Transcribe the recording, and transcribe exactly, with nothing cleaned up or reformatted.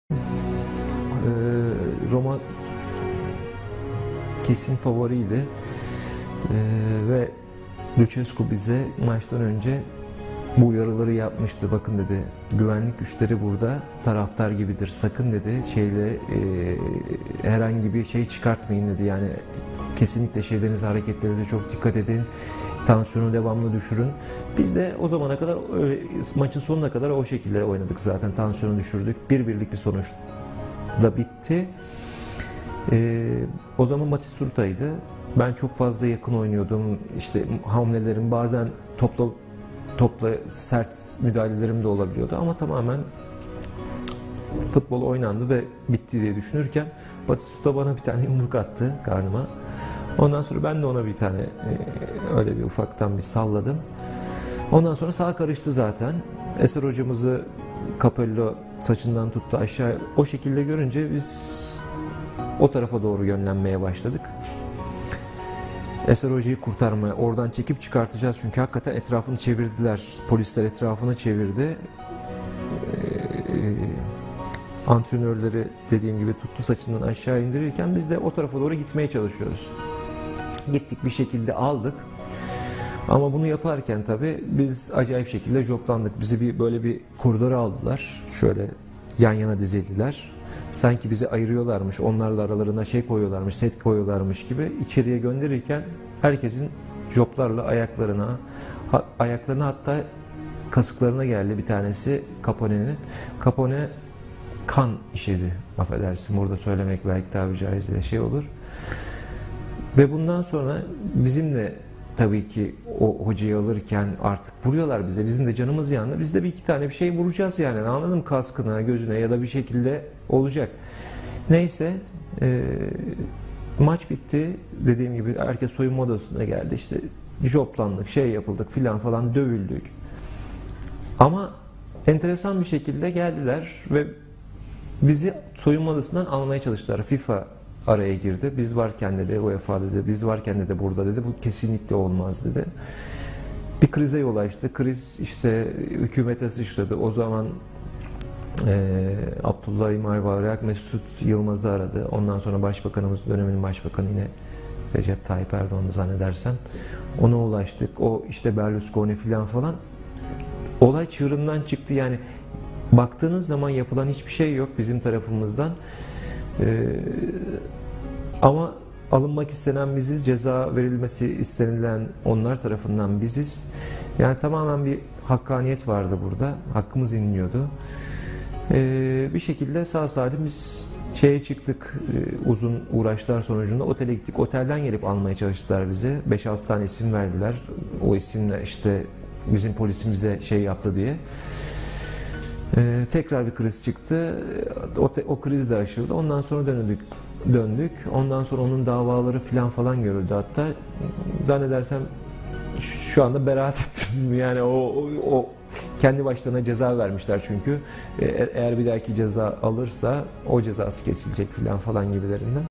Ee, Roma kesin favoriydi. Ee, ve Lucescu bize maçtan önce bu uyarıları yapmıştı. Bakın dedi, güvenlik güçleri burada taraftar gibidir. Sakın dedi şeyle e, herhangi bir şey çıkartmayın dedi. Yani kesinlikle şeylerinize, hareketlerinize çok dikkat edin. Tansiyonu devamlı düşürün. Biz de o zamana kadar öyle, maçın sonuna kadar o şekilde oynadık zaten. Tansiyonu düşürdük. Bir birlik bir sonuç da bitti. Ee, o zaman Batistura'ydı. Ben çok fazla yakın oynuyordum. İşte hamlelerim bazen topla topla sert müdahalelerim de olabiliyordu ama tamamen futbol oynandı ve bitti diye düşünürken Batistuta bana bir tane yumruk attı karnıma. Ondan sonra ben de ona bir tane e, öyle bir ufaktan bir salladım. Ondan sonra sağ karıştı zaten. Eser hocamızı Capello saçından tuttu aşağı. O şekilde görünce biz o tarafa doğru yönlenmeye başladık. Eser hocayı kurtarmaya, oradan çekip çıkartacağız çünkü hakikaten etrafını çevirdiler. Polisler etrafını çevirdi. Ee, antrenörleri dediğim gibi tuttu saçından aşağı indirirken biz de o tarafa doğru gitmeye çalışıyoruz. Gittik, bir şekilde aldık. Ama bunu yaparken tabii biz acayip şekilde joplandık. Bizi bir böyle bir koridora aldılar. Şöyle yan yana dizildiler. Sanki bizi ayırıyorlarmış, onlarla aralarına şey koyuyorlarmış, set koyuyorlarmış gibi içeriye gönderirken herkesin joplarla ayaklarına, ha, ayaklarına hatta kasıklarına geldi bir tanesi Capone'nin. Capone kan işedi, affedersin burada söylemek belki tabiri caizse şey olur. Ve bundan sonra bizim de tabii ki o hocayı alırken artık vuruyorlar bize. Bizim de canımız yandı. Biz de bir iki tane bir şey vuracağız yani. Anladın mı? Kaskına, gözüne ya da bir şekilde olacak. Neyse e, maç bitti. Dediğim gibi herkes soyunma odasına geldi. İşte joplandık, şey yapıldık filan falan dövüldük. Ama enteresan bir şekilde geldiler ve bizi soyunma odasından almaya çalıştılar. FIFA araya girdi. Biz varken dedi, UEFA dedi, biz varken dedi burada dedi, bu kesinlikle olmaz dedi. Bir krize yol açtı. Kriz işte hükümete sıçradı. O zaman e, Abdullah İmar Bayrak Mesut Yılmaz'ı aradı. Ondan sonra Başbakanımız, dönemin Başbakanı yine Recep Tayyip Erdoğan'ı zannedersem. Ona ulaştık. O işte Berlusconi filan falan. Olay çığırından çıktı yani. Baktığınız zaman yapılan hiçbir şey yok bizim tarafımızdan. Ee, ama alınmak istenen biziz, ceza verilmesi istenilen onlar tarafından biziz. Yani tamamen bir hakkaniyet vardı burada, hakkımız inliyordu. Ee, bir şekilde sağ salim biz şeye çıktık, ee, uzun uğraşlar sonucunda otele gittik. Otelden gelip almaya çalıştılar bizi. beş altı tane isim verdiler. O isimle işte bizim polisimize şey yaptı diye. Ee, tekrar bir kriz çıktı. O, o kriz de aşıldı. Ondan sonra döndük. döndük. Ondan sonra onun davaları filan falan görüldü. Hatta zannedersem şu anda beraat ettim. Yani o, o, o kendi başlarına ceza vermişler çünkü. Ee, eğer bir dahaki ceza alırsa o cezası kesilecek filan falan gibilerinden.